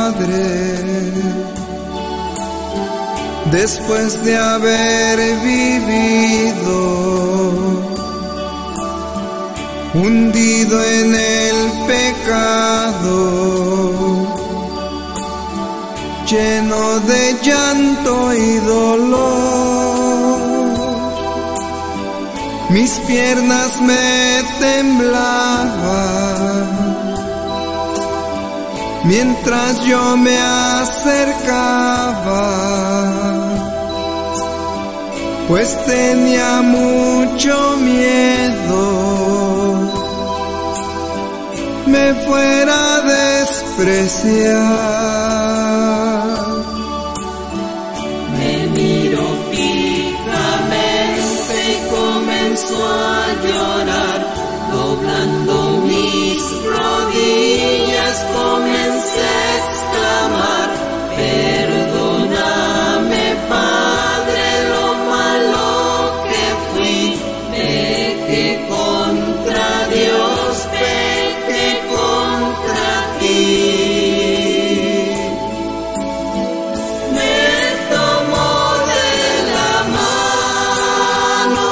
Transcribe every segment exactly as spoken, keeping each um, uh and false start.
Padre, después de haber vivido hundido en el pecado, lleno de llanto y dolor, mis piernas me temblaban mientras yo me acercaba, pues tenía mucho miedo me fuera a despreciar. Me miró fijamente y comenzó a llorar, doblando mis rodillas comencé a exclamar: perdóname, Padre, lo malo que fui, pequé contra Dios, pequé contra ti. Me tomó de la mano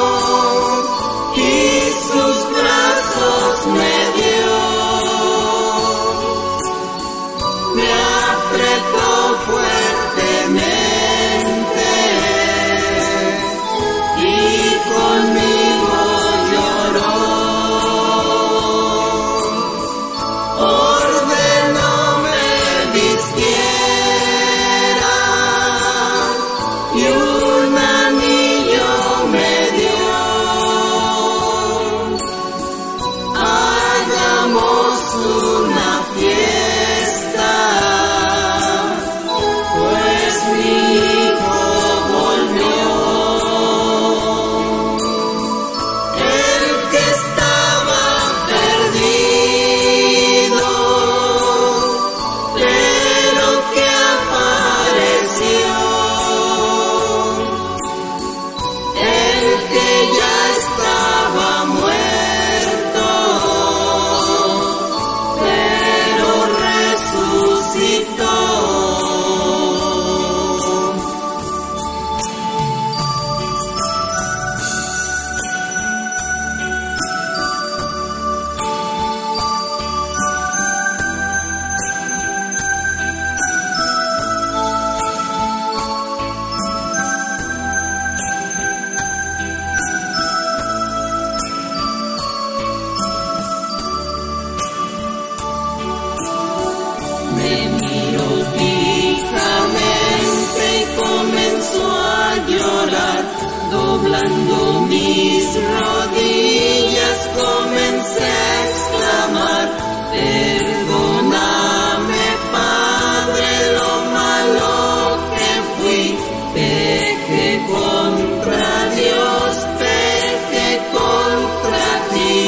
y sus brazos me dio, me apretó fuertemente y conmigo lloró. Ordenó me vistiera y un anillo me dio. Hagamos una fiesta, pues mi hijo volvió. El que estaba perdido, pero que apareció. El que ya estaba muerto, pero resucitó. Me miró fijamente y comenzó a llorar, doblando mis rodillas comencé a exclamar: perdóname, Padre, lo malo que fui, pequé contra Dios, pequé contra ti.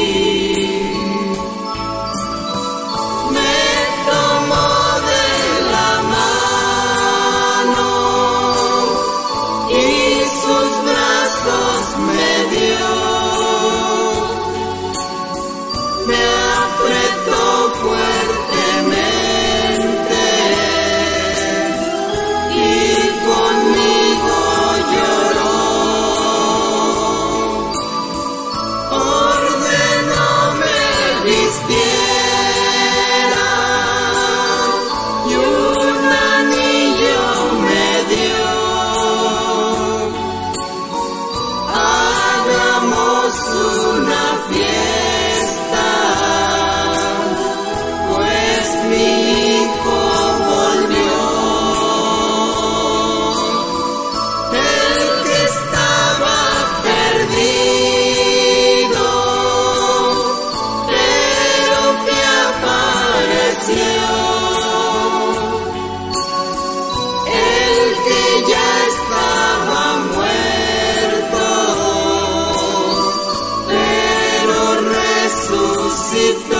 Me tomó de la mano y sus brazos me dio, me apretó fuertemente y conmigo lloró. Ordenó me vistiera y un anillo me dio. Hagamos una fiesta, pues mi hijo volvió. El que estaba perdido, pero que apareció. El que ya estaba muerto, pero resucitó.